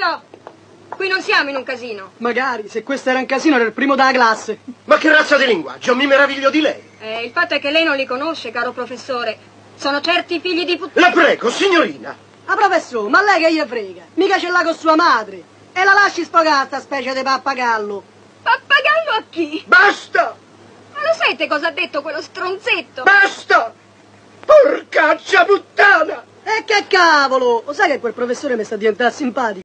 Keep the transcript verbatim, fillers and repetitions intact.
no, qui non siamo in un casino. Magari, se questo era un casino era il primo della classe. Ma che razza di linguaggio, mi meraviglio di lei. Eh, il fatto è che lei non li conosce, caro professore. Sono certi figli di puttana. La prego, signorina. Ah, professore, ma lei che gli frega? Mica ce l'ha con sua madre. E la lasci sfogare sta specie di pappagallo. Pappagallo a chi? Basta! Ma lo sente cosa ha detto quello stronzetto? Basta! Porcaccia puttana! E che cavolo! Lo sai che quel professore mi sta diventando simpatico?